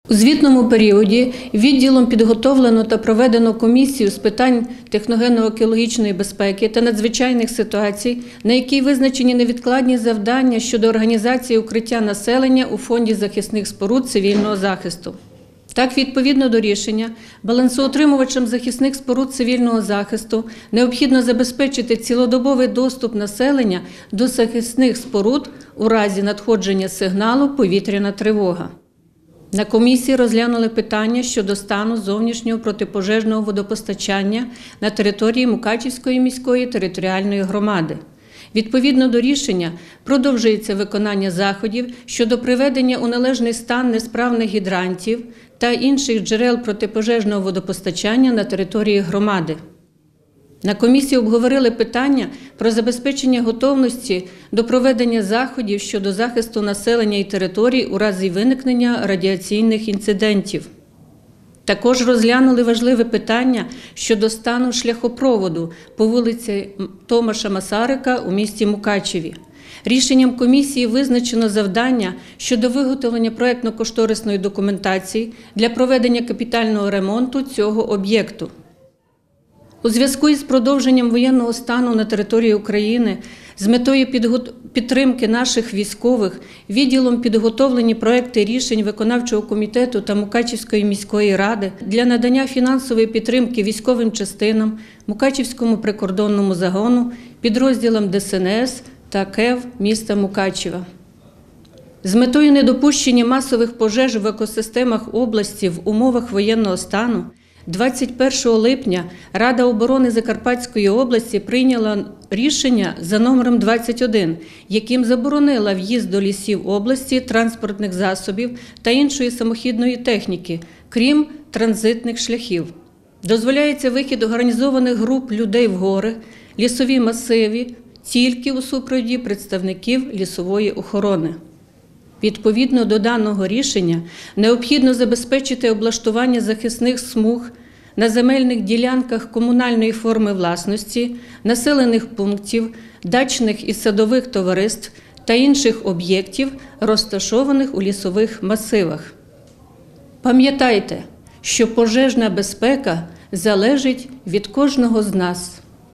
У звітному періоді відділом підготовлено та проведено комісію з питань техногенно-екологічної безпеки та надзвичайних ситуацій, на якій визначені невідкладні завдання щодо організації укриття населення у Фонді захисних споруд цивільного захисту. Так, відповідно до рішення, балансоутримувачам захисних споруд цивільного захисту необхідно забезпечити цілодобовий доступ населення до захисних споруд у разі надходження сигналу «Повітряна тривога». На комісії розглянули питання щодо стану зовнішнього протипожежного водопостачання на території Мукачівської міської територіальної громади. Відповідно до рішення, продовжується виконання заходів щодо приведення у належний стан несправних гідрантів та інших джерел протипожежного водопостачання на території громади. На комісії обговорили питання про забезпечення готовності до проведення заходів щодо захисту населення і територій у разі виникнення радіаційних інцидентів. Також розглянули важливе питання щодо стану шляхопроводу по вулиці Томаша Масарика у місті Мукачеві. Рішенням комісії визначено завдання щодо виготовлення проєктно-кошторисної документації для проведення капітального ремонту цього об'єкту. У зв'язку із продовженням воєнного стану на території України з метою підтримки наших військових відділом підготовлені проекти рішень виконавчого комітету та Мукачівської міської ради для надання фінансової підтримки військовим частинам, Мукачівському прикордонному загону, підрозділам ДСНС та КЕВ міста Мукачева. З метою недопущення масових пожеж в екосистемах області в умовах воєнного стану 21 липня Рада оборони Закарпатської області прийняла рішення за номером 21, яким заборонила в'їзд до лісів області транспортних засобів та іншої самохідної техніки, крім транзитних шляхів. Дозволяється вихід організованих груп людей в гори, лісові масиви тільки у супроводі представників лісової охорони. Відповідно до даного рішення, необхідно забезпечити облаштування захисних смуг на земельних ділянках комунальної форми власності, населених пунктів, дачних і садових товариств та інших об'єктів, розташованих у лісових масивах. Пам'ятайте, що пожежна безпека залежить від кожного з нас.